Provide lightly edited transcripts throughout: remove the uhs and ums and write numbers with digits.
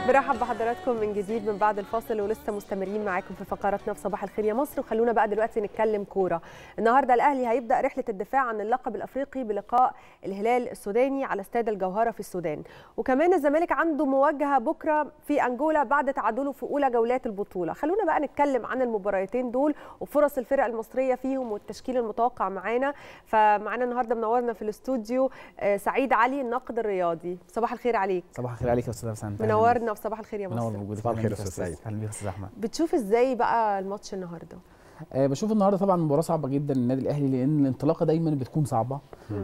برحب بحضراتكم من جديد من بعد الفاصل، ولسه مستمرين معاكم في فقراتنا في صباح الخير يا مصر. وخلونا بقى دلوقتي نتكلم كوره. النهارده الاهلي هيبدا رحله الدفاع عن اللقب الافريقي بلقاء الهلال السوداني على استاد الجوهره في السودان، وكمان الزمالك عنده مواجهه بكره في انجولا بعد تعادله في اولى جولات البطوله. خلونا بقى نتكلم عن المباراتين دول وفرص الفرق المصريه فيهم والتشكيل المتوقع معانا. فمعانا النهارده منورنا في الاستوديو سعيد علي الناقد الرياضي. صباح الخير عليك. صباح الخير عليك يا استاذ حسن. منورنا في صباح الخير يا مصر. منور وجودك. صباح الخير يا استاذ سعيد. اهلا بيك يا استاذ احمد. بتشوف ازاي بقى الماتش النهارده؟ بشوف النهارده طبعا مباراه صعبه جدا للنادي الاهلي، لان الانطلاقه دايما بتكون صعبه.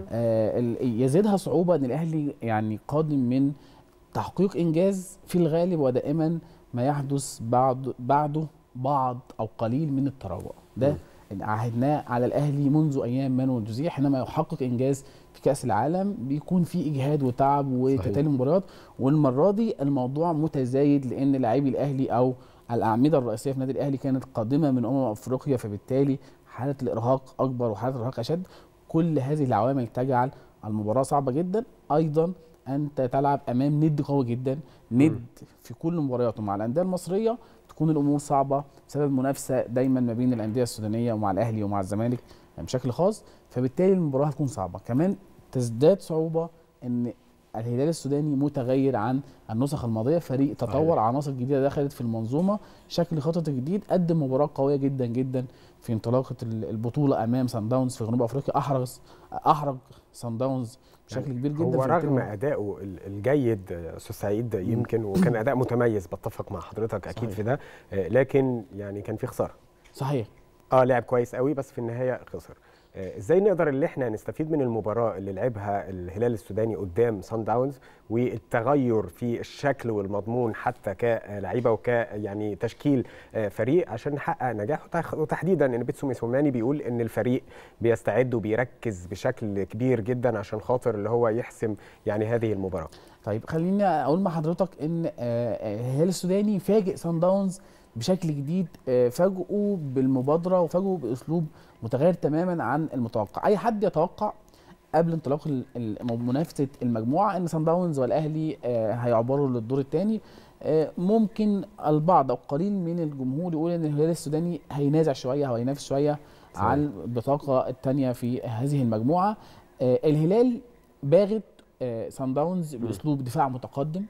يزيدها صعوبه ان الاهلي يعني قادم من تحقيق انجاز في الغالب ودائما ما يحدث بعده بعض او قليل من التراجع. ده عهدناه على الاهلي منذ ايام مانويل جوزيه، حينما يحقق انجاز في كاس العالم بيكون في اجهاد وتعب وتتالي مباريات، والمره دي الموضوع متزايد لان لاعبي الاهلي او الاعمده الرئيسيه في النادي الاهلي كانت قادمه من افريقيا، فبالتالي حاله الارهاق اكبر وحاله الارهاق اشد. كل هذه العوامل تجعل المباراه صعبه جدا. ايضا انت تلعب امام ند قوي جدا، ند في كل مبارياته مع الانديه المصريه تكون الامور صعبه بسبب منافسه دايما ما بين الانديه السودانيه ومع الاهلي ومع الزمالك بشكل خاص، فبالتالي المباراه هتكون صعبه. كمان تزداد صعوبه ان الهلال السوداني متغير عن النسخ الماضيه، فريق تطور، عناصر جديده دخلت في المنظومه، شكل خطط جديد، قدم مباراه قويه جدا جدا في انطلاقه البطوله امام سان داونز في جنوب افريقيا. احرج سان داونز بشكل كبير جدا. هو رغم ادائه الجيد استاذ سعيد يمكن وكان اداء متميز، بتفق مع حضرتك اكيد صحيح. في ده، لكن يعني كان في خساره. صحيح. لعب كويس قوي بس في النهايه خسر. ازاي نقدر اللي احنا نستفيد من المباراه اللي لعبها الهلال السوداني قدام سان داونز والتغير في الشكل والمضمون حتى كلاعيبه يعني تشكيل فريق عشان نحقق نجاح، وتحديدا ان بيتسو موسيماني بيقول ان الفريق بيستعد وبيركز بشكل كبير جدا عشان خاطر اللي هو يحسم يعني هذه المباراه. طيب خليني اقول مع حضرتك ان الهلال السوداني فاجئ سان داونز بشكل جديد، فاجئوا بالمبادره وفاجئوا باسلوب متغير تماما عن المتوقع. اي حد يتوقع قبل انطلاق منافسه المجموعه ان سان داونز والاهلي هيعبروا للدور الثاني. ممكن البعض او قليل من الجمهور يقول ان الهلال السوداني هينازع شويه او هينافس شويه على البطاقه الثانيه في هذه المجموعه. الهلال باغت سان داونز باسلوب دفاع متقدم.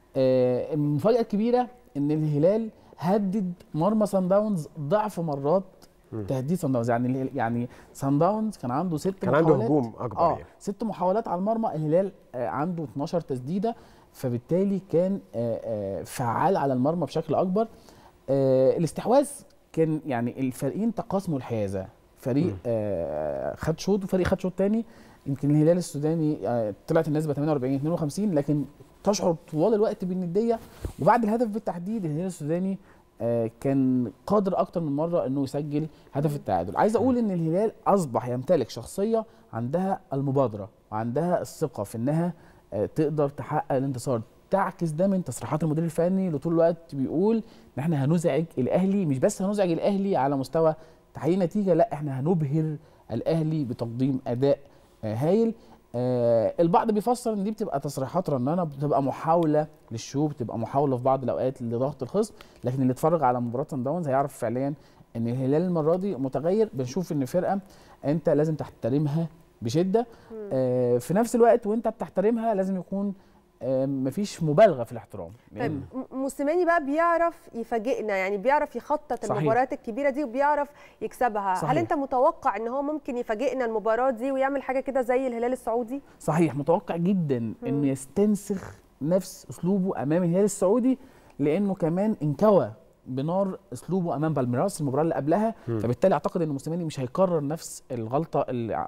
المفاجاه الكبيره ان الهلال هدد مرمى سان داونز ضعف مرات تهديد سان داونز. يعني سان داونز كان عنده 6 محاولات، كان عنده هجوم اكبر يعني 6 محاولات على المرمى، الهلال عنده 12 تسديده، فبالتالي كان فعال على المرمى بشكل اكبر. الاستحواذ كان يعني الفريقين تقاسموا الحيازه، فريق خد شوط وفريق خد شوط ثاني. يمكن الهلال السوداني طلعت النسبه 48-52، لكن تشعر طوال الوقت بالنديه. وبعد الهدف بالتحديد الهلال السوداني كان قادر اكتر من مره انه يسجل هدف التعادل. عايز اقول ان الهلال اصبح يمتلك شخصيه عندها المبادره وعندها الثقه في انها تقدر تحقق الانتصار. تعكس ده من تصريحات المدير الفني اللي طول الوقت بيقول ان احنا هنزعج الاهلي، مش بس هنزعج الاهلي على مستوى تحقيق نتيجه، لا احنا هنبهر الاهلي بتقديم اداء هايل. البعض بيفسر ان دي بتبقى تصريحات رنانه، بتبقى محاوله للشو، بتبقى محاوله في بعض الاوقات لضغط الخصم، لكن اللي اتفرج على مباراه سان داونز هيعرف فعليا ان الهلال المره دي متغير. بنشوف ان فرقه انت لازم تحترمها بشده، في نفس الوقت وانت بتحترمها لازم يكون مفيش مبالغه في الاحترام. طيب موسيماني بقى بيعرف يفاجئنا، يعني بيعرف يخطط المباريات الكبيره دي وبيعرف يكسبها. صحيح. هل انت متوقع ان هو ممكن يفاجئنا المباراه دي ويعمل حاجه كده زي الهلال السعودي؟ صحيح، متوقع جدا انه يستنسخ نفس اسلوبه امام الهلال السعودي، لانه كمان انكوى بنار اسلوبه امام بالميراس المباراه اللي قبلها. فبالتالي اعتقد ان موسيماني مش هيكرر نفس الغلطه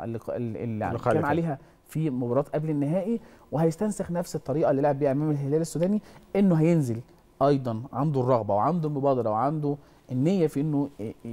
اللي كان عليها في مباراه قبل النهائي، وهيستنسخ نفس الطريقه اللي لعب بيها امام الهلال السوداني، انه هينزل ايضا عنده الرغبه وعنده المبادره وعنده النيه في انه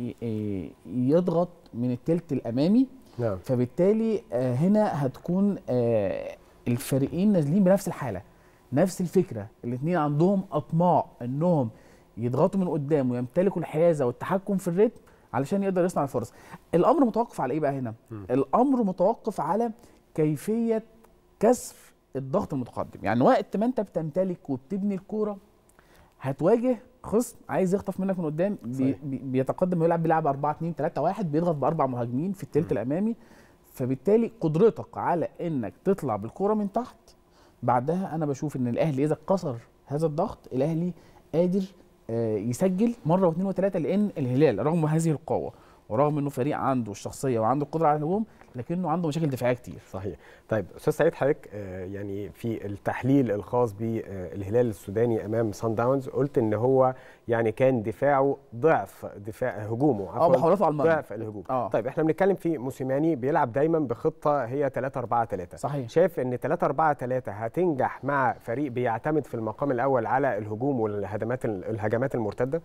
يضغط من الثلث الامامي. فبالتالي هنا هتكون الفريقين نازلين بنفس الحاله، نفس الفكره، الاثنين عندهم اطماع انهم يضغطوا من قدام ويمتلكوا الحيازه والتحكم في الريتم علشان يقدر يصنع الفرص. الامر متوقف على ايه بقى هنا؟ الامر متوقف على كيفيه كسر الضغط المتقدم. يعني وقت ما انت بتمتلك وبتبني الكوره هتواجه خصم عايز يخطف منك من قدام، بيتقدم بيلعب 4-2-3-1، بيضغط ب4 مهاجمين في الثلث الامامي، فبالتالي قدرتك على انك تطلع بالكره من تحت بعدها، انا بشوف ان الاهلي اذا كسر هذا الضغط الاهلي قادر يسجل مره واثنين وثلاثه، لان الهلال رغم هذه القوه ورغم انه فريق عنده الشخصيه وعنده القدره على الهجوم لكنه عنده مشاكل دفاعيه كتير. صحيح. طيب استاذ سعيد، حضرتك يعني في التحليل الخاص بالهلال السوداني امام صن داونز قلت ان هو يعني كان دفاعه ضعف دفاع هجومه، عفوا بحولاته على المرمى ضعف الهجوم. طيب احنا بنتكلم في موسيماني بيلعب دايما بخطه هي 3-4-3. صحيح. شايف ان 3-4-3 هتنجح مع فريق بيعتمد في المقام الاول على الهجوم والهجمات المرتده؟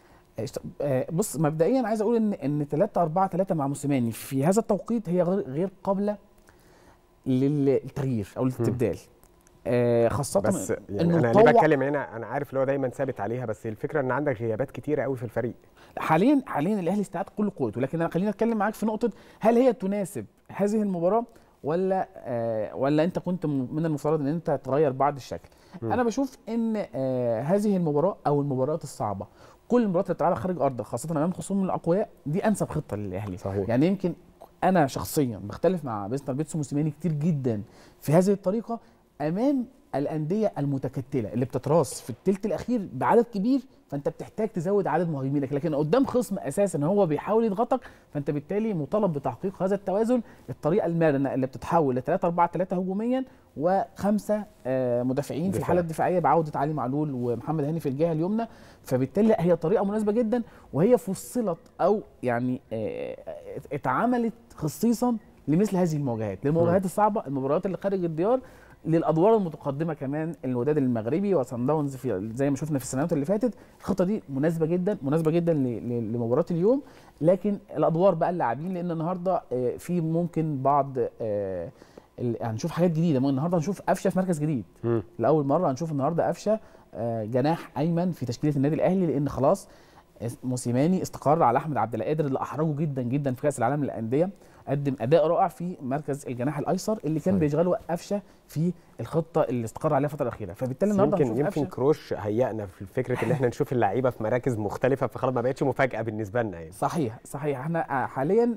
بص، مبدئيا عايز اقول ان 3-4-3 مع موسيماني في هذا التوقيت هي غير قابله للتغيير او الاستبدال، خاصه بس يعني انا ليه بتكلم هنا، انا عارف اللي هو دايما ثابت عليها، بس الفكره ان عندك غيابات كتيره قوي في الفريق. حاليا الاهلي استعاد كل قوته، لكن انا خليني اتكلم معاك في نقطه، هل هي تناسب هذه المباراه ولا انت كنت من المفترض ان انت تغير بعض الشكل؟ انا بشوف ان هذه المباراه او المباريات الصعبه، كل المباريات اللي بتلعبها خارج ارضك خاصه امام خصوم الاقوياء دي انسب خطه للاهلي. صحيح. يعني يمكن انا شخصيا بختلف مع مستر بيتسو موسيماني كتير جدا في هذه الطريقه امام الانديه المتكتله اللي بتتراص في الثلث الاخير بعدد كبير، فانت بتحتاج تزود عدد مهاجمينك، لكن قدام خصم اساسا هو بيحاول يضغطك، فانت بالتالي مطالب بتحقيق هذا التوازن، الطريقه المرنه اللي بتتحول ل 3-4-3 هجوميا و5 مدافعين في الحاله الدفاعيه بعوده علي معلول ومحمد هاني في الجهه اليمنى، فبالتالي هي طريقه مناسبه جدا، وهي فصلت او يعني اتعملت خصيصا لمثل هذه المواجهات، للمواجهات الصعبه، المباريات اللي خارج الديار، للادوار المتقدمه كمان، الوداد المغربي وصن داونز في زي ما شفنا في السنوات اللي فاتت. الخطه دي مناسبه جدا لمباراه اليوم، لكن الادوار بقى اللاعبين، لان النهارده في ممكن بعض هنشوف حاجات جديده، النهارده هنشوف قفشه في مركز جديد. لاول مره هنشوف النهارده قفشه جناح ايمن في تشكيله النادي الاهلي، لان خلاص موسيماني استقر على احمد عبد القادر اللي احرجه جدا في كاس العالم للانديه، قدم اداء رائع في مركز الجناح الايسر اللي كان بيشغله قفشه في الخطه اللي استقر عليها الفتره الاخيره، فبالتالي النهارده يمكن كروش هيئنا في فكره ان احنا نشوف اللعيبه في مراكز مختلفه، فخلاص ما بقتش مفاجاه بالنسبه لنا يعني. صحيح. احنا حاليا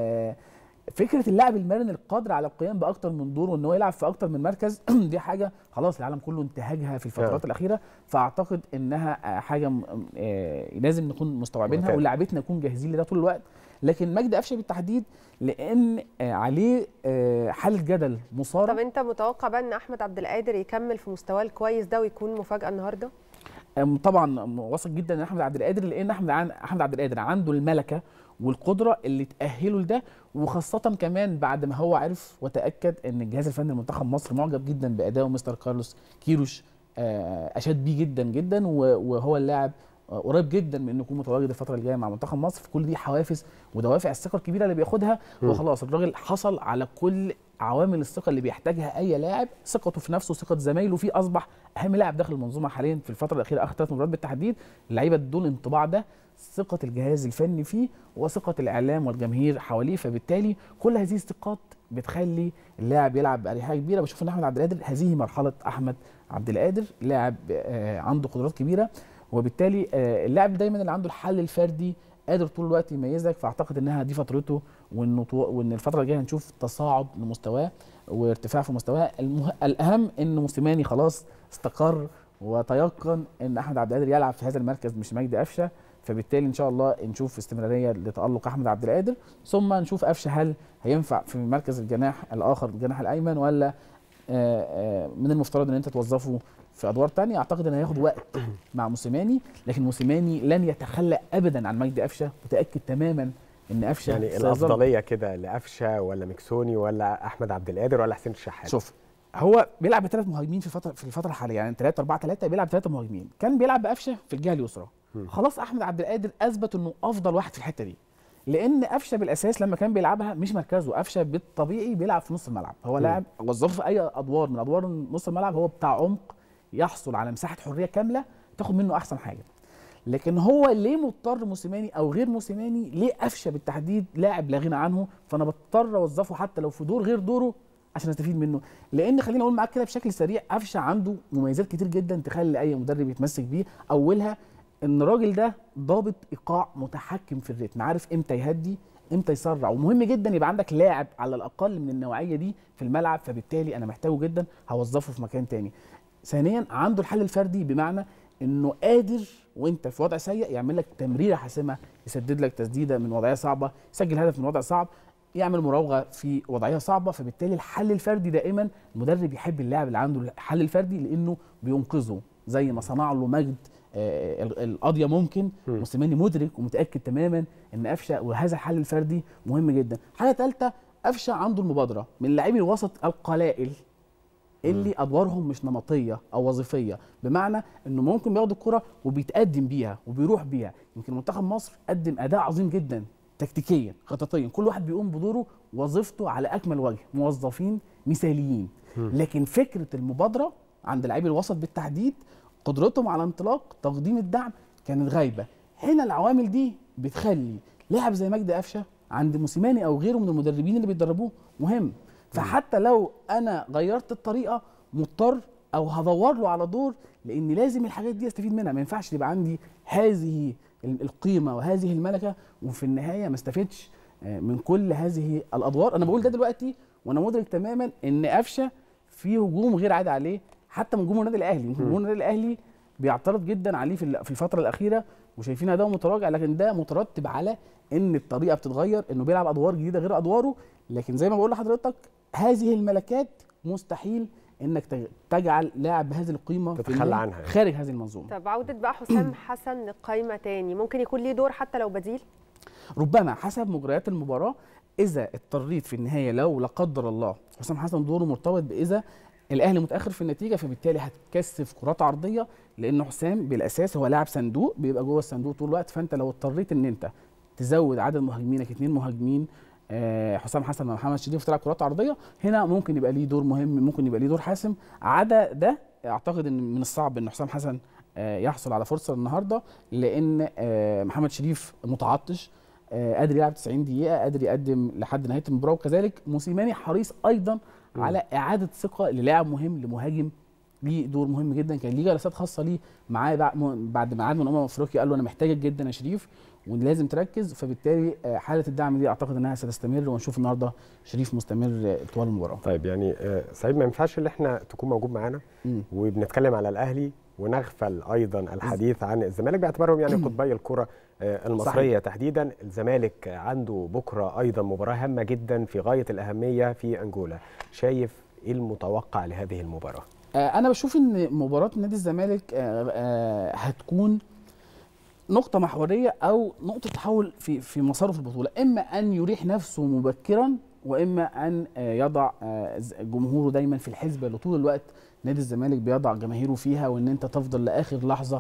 فكره اللاعب المرن القادر على القيام باكتر من دور وان هو يلعب في اكتر من مركز دي حاجه خلاص العالم كله انتهجها في الفترات الاخيره، فاعتقد انها حاجه لازم نكون مستوعبينها ولاعبتنا نكون جاهزين لده طول الوقت. لكن مجدي قفشه بالتحديد لان عليه حاله جدل مصارع. طب انت متوقع بقى ان احمد عبد القادر يكمل في مستواه الكويس ده ويكون مفاجاه النهارده؟ طبعا واثق جدا ان احمد عبد القادر، لان احمد عبد القادر عنده الملكه والقدره اللي تاهله لده، وخاصه كمان بعد ما هو عرف وتاكد ان الجهاز الفني لمنتخب مصر معجب جدا باداء مستر كارلوس كيروش، اشاد بيه جدا وهو اللاعب قريب جدا من انه يكون متواجد الفتره الجايه مع منتخب مصر، فكل دي حوافز ودوافع الثقه الكبيره اللي بياخدها، وخلاص الراجل حصل على كل عوامل الثقه اللي بيحتاجها اي لاعب، ثقته في نفسه، ثقه زمايله فيه، اصبح اهم لاعب داخل المنظومه حاليا في الفتره الاخيره، اخر 3 مباريات بالتحديد، اللعيبه دول انطباع ده، ثقه الجهاز الفني فيه وثقه الاعلام والجماهير حواليه، فبالتالي كل هذه الثقات بتخلي اللاعب يلعب باريحيه كبيره. بشوف ان احمد عبد القادر هذه مرحله احمد عبد القادر، لاعب عنده قدرات كبيره، وبالتالي اللاعب دايما اللي عنده الحل الفردي قادر طول الوقت يميزك، فاعتقد انها دي فترته، وان الفتره الجايه هنشوف تصاعد لمستواه وارتفاع في مستواه. الاهم ان موسيماني خلاص استقر وتيقن ان احمد عبد القادر يلعب في هذا المركز مش مجدي قفشه، فبالتالي ان شاء الله نشوف استمراريه لتالق احمد عبد القادر، ثم نشوف قفشه هل هينفع في مركز الجناح الاخر الجناح الايمن، ولا من المفترض ان انت توظفه في ادوار ثانيه. اعتقد انه هياخد وقت مع موسيماني، لكن موسيماني لن يتخلى ابدا عن مجدي قفشه، متاكد تماما ان قفشه يعني الافضليه كده لقفشه ولا مكسوني ولا احمد عبد القادر ولا حسين الشحات؟ شوف، هو بيلعب ب3 مهاجمين في الفتره الحاليه، يعني 3-4-3 بيلعب 3 مهاجمين، كان بيلعب بقفشه في الجهه اليسرى، خلاص احمد عبد القادر اثبت انه افضل واحد في الحته دي، لان قفشه بالاساس لما كان بيلعبها مش مركزه، قفشه بالطبيعي بيلعب في نص الملعب، هو لاعب وظفه في اي ادوار من ادوار نص الملعب، هو بتاع عمق، يحصل على مساحه حريه كامله تاخد منه احسن حاجه. لكن هو ليه مضطر موسيماني او غير موسيماني، ليه قفشه بالتحديد لاعب لا غنى عنه، فانا بضطر اوظفه حتى لو في دور غير دوره عشان استفيد منه. لان خليني اقول معاك كده بشكل سريع، قفشه عنده مميزات كتير جدا تخلي اي مدرب يتمسك بيه. اولها ان الراجل ده ضابط ايقاع، متحكم في الريتم، عارف امتى يهدي امتى يسرع، ومهم جدا يبقى عندك لاعب على الاقل من النوعيه دي في الملعب، فبالتالي انا محتاجه جدا هوظفه في مكان تاني. ثانيا عنده الحل الفردي، بمعنى انه قادر وانت في وضع سيء يعمل لك تمريره حاسمه، يسدد لك تسديده من وضعيه صعبه، يسجل هدف من وضع صعب، يعمل مراوغه في وضعيه صعبه. فبالتالي الحل الفردي دائما المدرب يحب اللاعب اللي عنده الحل الفردي، لانه بينقذه زي ما صنع له مجد القضيه. ممكن موسيماني مدرك ومتاكد تماما ان قفشه وهذا الحل الفردي مهم جدا. حاجه ثالثه، قفشه عنده المبادره من لاعبي الوسط القلائل اللي ادوارهم مش نمطيه او وظيفيه، بمعنى انه ممكن بياخد الكره وبيتقدم بيها وبيروح بيها. يمكن منتخب مصر قدم اداء عظيم جدا تكتيكيا خططيا، كل واحد بيقوم بدوره وظيفته على اكمل وجه، موظفين مثاليين. لكن فكره المبادره عند لاعبي الوسط بالتحديد، قدرتهم على انطلاق، تقديم الدعم، كانت غايبه. هنا العوامل دي بتخلي لاعب زي مجدي قفشه عند موسيماني او غيره من المدربين اللي بيدربوه مهم. فحتى لو انا غيرت الطريقه مضطر او هدور له على دور، لان لازم الحاجات دي استفيد منها. ما ينفعش يبقى عندي هذه القيمه وهذه الملكه وفي النهايه ما استفدش من كل هذه الادوار. انا بقول ده دلوقتي وانا مدرك تماما ان قفشه في هجوم غير عادي عليه حتى من جمهور النادي الاهلي. جمهور النادي الاهلي بيعترض جدا عليه في الفتره الاخيره وشايفين اداؤه متراجع، لكن ده مترتب على ان الطريقه بتتغير، انه بيلعب ادوار جديده غير ادواره. لكن زي ما بقول لحضرتك، هذه الملكات مستحيل انك تجعل لاعب بهذه القيمه تتخلى عنها خارج هذه المنظومه. طب عوده بقى حسام حسن للقايمه تاني، ممكن يكون ليه دور حتى لو بديل؟ ربما حسب مجريات المباراه. اذا اضطريت في النهايه، لو لا قدر الله حسام حسن دوره مرتبط باذا الاهلي متاخر في النتيجه، فبالتالي هتكثف كرات عرضيه، لان حسام بالاساس هو لاعب صندوق بيبقى جوه الصندوق طول الوقت. فانت لو اضطريت ان انت تزود عدد مهاجمينك 2 مهاجمين، حسام حسن ومحمد شريف تلعب كرات عرضيه، هنا ممكن يبقى ليه دور مهم، ممكن يبقى ليه دور حاسم. عدا ده اعتقد ان من الصعب ان حسام حسن يحصل على فرصه النهارده، لان محمد شريف متعطش، قادر يلعب 90 دقيقه، قادر يقدم لحد نهايه المباراه. وكذلك موسيماني حريص ايضا على اعاده ثقه للاعب مهم، لمهاجم ليه دور مهم جدا. كان ليه جلسات خاصه ليه معاه بعد ما عاد من افريقيا، قال له انا محتاجك جدا يا شريف ولازم تركز. فبالتالي حاله الدعم دي اعتقد انها ستستمر، ونشوف النهارده شريف مستمر طوال المباراه. طيب يعني سعيد، ما ينفعش ان احنا تكون موجود معانا وبنتكلم على الاهلي ونغفل ايضا الحديث عن الزمالك باعتبارهم يعني قطبي الكره المصريه. صحيح. تحديدا الزمالك عنده بكره ايضا مباراه هامه جدا في غايه الاهميه في انجولا. شايف ايه المتوقع لهذه المباراه؟ انا بشوف ان مباراه نادي الزمالك هتكون نقطه محوريه او نقطه تحول في مساره في البطوله. اما ان يريح نفسه مبكرا، واما ان يضع جمهوره دايما في الحسبه اللي طول الوقت نادي الزمالك بيضع جماهيره فيها، وان انت تفضل لاخر لحظه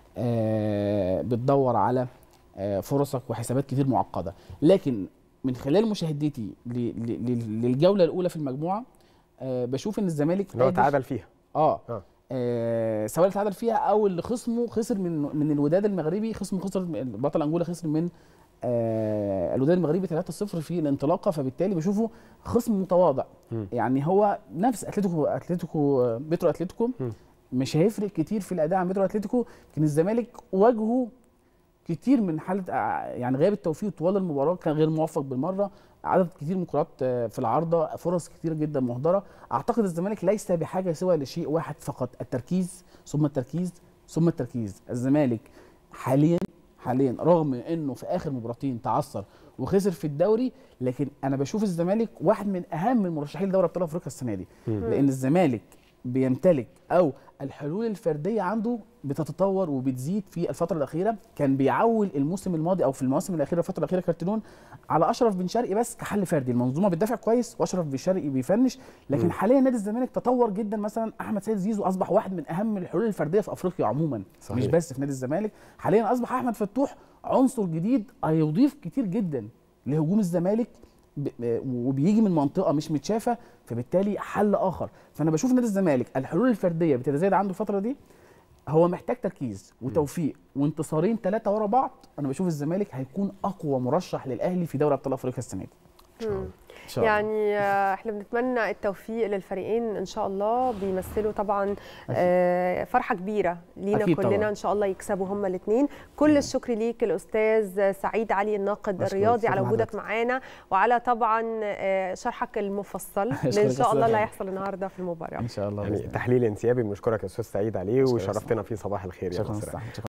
بتدور على فرصك وحسابات كتير معقده. لكن من خلال مشاهدتي للجوله الاولى في المجموعه، بشوف ان الزمالك اللي هو تعادل فيها سواء اللي تعادل فيها او اللي خصمه خسر من الوداد المغربي. خصمه خسر، بطل انجولا خسر من الوداد المغربي 3-0 في الانطلاقه. فبالتالي بشوفه خصم متواضع. يعني هو نفس اتلتيكو بيترو اتلتيكو، مش هيفرق كتير في الاداء عن بيترو اتلتيكو. لكن الزمالك واجهه كتير من حاله يعني غياب التوفيق طوال المباراه، كان غير موفق بالمره، عدد كتير من الكرات في العارضه، فرص كتير جدا مهدره. اعتقد الزمالك ليس بحاجه سوى لشيء واحد فقط، التركيز ثم التركيز ثم التركيز. الزمالك حاليا رغم انه في اخر مباراتين تعثر وخسر في الدوري، لكن انا بشوف الزمالك واحد من اهم المرشحين لدوري ابطال افريقيا السنه دي. لان الزمالك بيمتلك او الحلول الفرديه عنده بتتطور وبتزيد في الفتره الاخيره. كان بيعول الموسم الماضي او في المواسم الاخيره الفتره الاخيره كارتيرون على اشرف بن شرقي بس كحل فردي. المنظومه بتدافع كويس واشرف بن شرقي بيفنش، لكن حاليا نادي الزمالك تطور جدا. مثلا احمد سيد زيزو اصبح واحد من اهم الحلول الفرديه في افريقيا عموما. صحيح. مش بس في نادي الزمالك، حاليا اصبح احمد فتوح عنصر جديد هيضيف كتير جدا لهجوم الزمالك، وبيجي من منطقه مش متشافه، فبالتالي حل اخر. فانا بشوف نادي الزمالك الحلول الفرديه بتتزايد عنده الفتره دي، هو محتاج تركيز وتوفيق وانتصارين 3 ورا بعض. انا بشوف الزمالك هيكون اقوى مرشح للاهلي في دوري ابطال افريقيا السنه دي. ان شاء الله. يعني احنا بنتمنى التوفيق للفريقين ان شاء الله، بيمثلوا طبعا فرحه كبيره لينا كلنا طبعا. ان شاء الله يكسبوا هما الاثنين. كل الشكر ليك الاستاذ سعيد علي الناقد الرياضي على وجودك معانا، وعلى طبعا شرحك المفصل ان شاء الله اللي هيحصل النهارده في المباراه ان شاء الله. يعني تحليل انسيابي بنشكرك يا استاذ سعيد عليه، وشرفتنا في صباح الخير يا مصر.